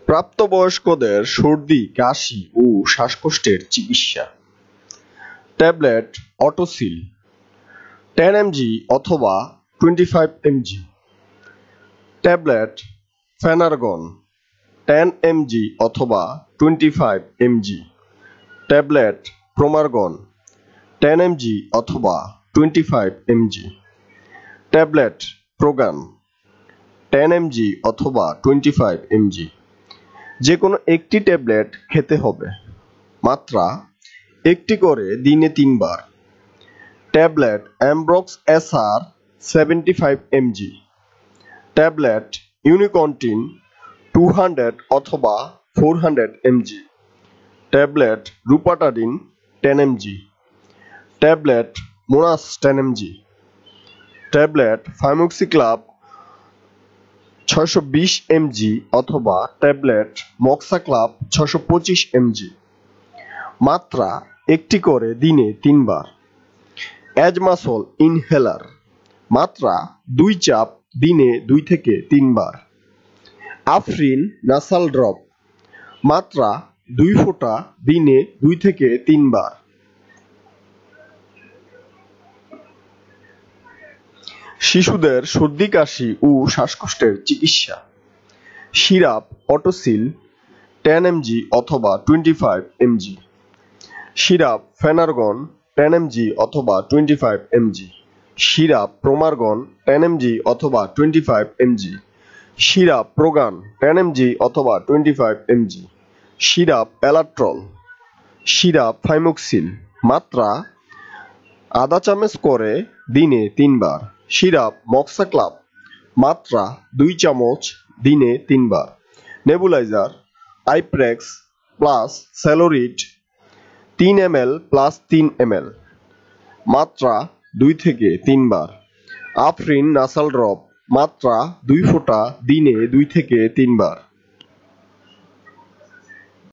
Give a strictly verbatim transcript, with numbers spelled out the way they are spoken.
প্রাপ্তবয়স্কদের সর্দি, কাশি ও শ্বাসকষ্টের চিকিৎসা। ট্যাবলেট অটোসিল টেন এমজি অথবা twenty five mg. Tablet Phenergan ten mg অথবা টোয়েন্টি ফাইভ এমজি। ট্যাবলেট প্রোমারগন টেন এমজি অথবা টোয়েন্টি ফাইভ এমজি। ট্যাবলেট প্রোগান টেন এমজি অথবা টোয়েন্টি ফাইভ এমজি। যে কোনো একটি ট্যাবলেট খেতে হবে, মাত্রা একটি করে দিনে তিনবার। Tablet Ambrox SR seventy five mg. Tablet ইউনিকন্টিন টু হান্ড্রেড অথবা four hundred mg. Tablet rupatadine ten mg. Tablet মোনাস টেন এমজি। ট্যাবলেট ফাইমোক্সিক্লাব ছয়শো বিশ এমজি অথবা ট্যাবলেট মক্সাক্লাব ছয়শো পঁচিশ এমজি। মাত্রা একটি করে দিনে তিনবার। অ্যাজমাসল ইনহেলার মাত্রা দুই চাপ দিনে দুই থেকে তিনবার। আফরিন নাসাল ড্রপ মাত্রা দুই ফোঁটা দিনে দুই থেকে তিনবার। শিশুদের সর্দি, কাশি ও শ্বাসকষ্টের চিকিৎসা। সিরাপ অটোসিল টেন এমজি অথবা twenty five mg. Syrup Phenergan ten mg অথবা টোয়েন্টি ফাইভ এমজি। সিরাপ প্রোমারগন টেন এমজি অথবা টোয়েন্টি ফাইভ এমজি। সিরাপ প্রোগান টেন এমজি অথবা twenty five mg. Syrup Alatrol. Syrup ফাইমোক্সিল মাত্রা আধা চামচ করে দিনে তিনবার। সিরাপ মক্সাক্লাব মাত্রা দুই চামচ দিনে তিনবার। নেবুলাইজার আইপ্রেক্স প্লাস সেলোরিড তিন এমএল প্লাস তিন এমএল মাত্রা দুই থেকে তিনবার। আফরিন নাসাল ড্রপ মাত্রা দুই ফোঁটা দিনে দুই থেকে তিনবার।